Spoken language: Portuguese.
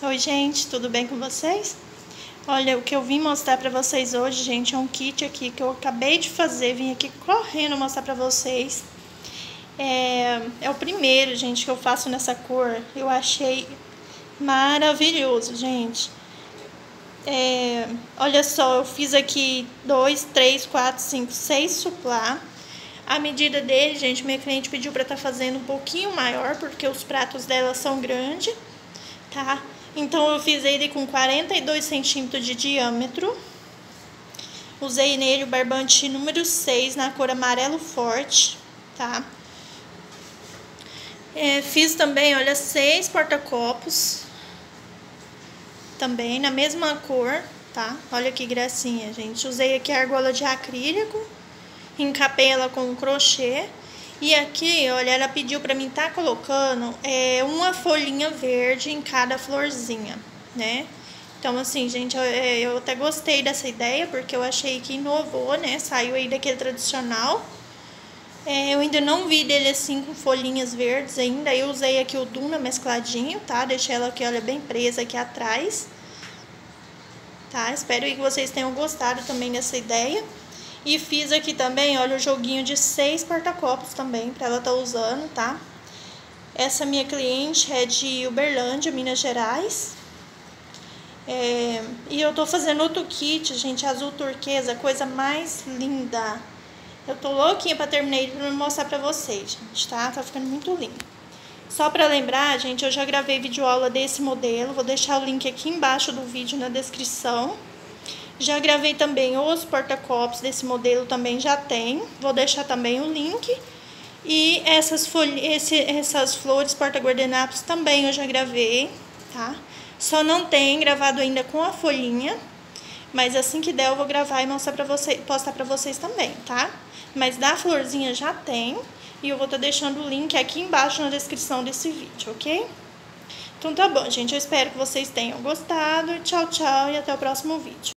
Oi gente, tudo bem com vocês? Olha, o que eu vim mostrar pra vocês hoje, gente, é um kit aqui que eu acabei de fazer, vim aqui correndo mostrar pra vocês. É o primeiro, gente, que eu faço nessa cor. Eu achei maravilhoso, gente. Olha só, eu fiz aqui 2, 3, 4, 5, 6 suplá. A medida dele, gente, minha cliente pediu pra estar fazendo um pouquinho maior, porque os pratos dela são grandes, tá? Então eu fiz ele com 42 centímetros de diâmetro. Usei nele o barbante número 6 na cor amarelo forte, tá? Fiz também, olha, 6 porta-copos. Também na mesma cor, tá? Olha que gracinha, gente. Usei aqui a argola de acrílico. Encapei ela com um crochê. E aqui, olha, ela pediu pra mim tá colocando uma folhinha verde em cada florzinha, né? Então, assim, gente, eu até gostei dessa ideia, porque eu achei que inovou, né? Saiu aí daquele tradicional. Eu ainda não vi dele assim com folhinhas verdes ainda. Eu usei aqui o Duna mescladinho, tá? Deixei ela aqui, olha, bem presa aqui atrás. Tá? Espero que vocês tenham gostado também dessa ideia. E fiz aqui também, olha, o joguinho de 6 porta-copos também, pra ela tá usando, tá? Essa minha cliente é de Uberlândia, Minas Gerais. E eu tô fazendo outro kit, gente, azul turquesa, coisa mais linda. Eu tô louquinha pra terminar ele pra mostrar pra vocês, gente, tá? Tá ficando muito lindo. Só pra lembrar, gente, eu já gravei videoaula desse modelo, vou deixar o link aqui embaixo do vídeo na descrição. Já gravei também os porta-copos desse modelo, também já tem. Vou deixar também o link. E essas flores porta-guardanapos também eu já gravei, tá? Só não tem gravado ainda com a folhinha. Mas assim que der eu vou gravar e mostrar pra vocês, postar pra vocês também, tá? Mas da florzinha já tem. E eu vou estar deixando o link aqui embaixo na descrição desse vídeo, ok? Então tá bom, gente. Eu espero que vocês tenham gostado. Tchau, tchau e até o próximo vídeo.